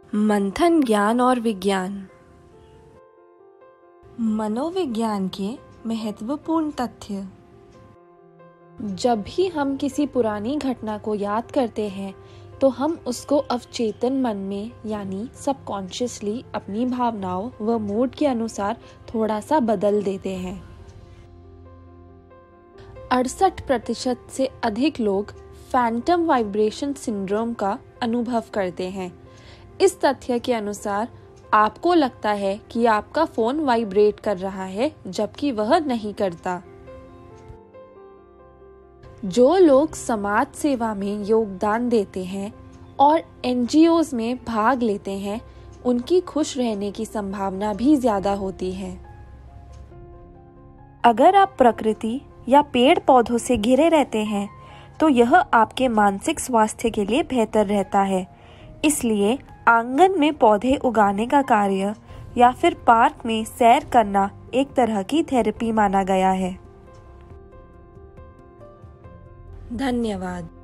मंथन ज्ञान और विज्ञान। मनोविज्ञान के महत्वपूर्ण तथ्य। जब भी हम किसी पुरानी घटना को याद करते हैं तो हम उसको अवचेतन मन में यानी सबकॉन्शियसली अपनी भावनाओं व मूड के अनुसार थोड़ा सा बदल देते हैं। 68% से अधिक लोग फैंटम वाइब्रेशन सिंड्रोम का अनुभव करते हैं। इस तथ्य के अनुसार आपको लगता है कि आपका फोन वाइब्रेट कर रहा है जबकि वह नहीं करता। जो लोग समाज सेवा में योगदान देते हैं और एनजीओज में भाग लेते हैं, उनकी खुश रहने की संभावना भी ज्यादा होती है। अगर आप प्रकृति या पेड़ पौधों से घिरे रहते हैं तो यह आपके मानसिक स्वास्थ्य के लिए बेहतर रहता है। इसलिए आंगन में पौधे उगाने का कार्य या फिर पार्क में सैर करना एक तरह की थेरेपी माना गया है। धन्यवाद।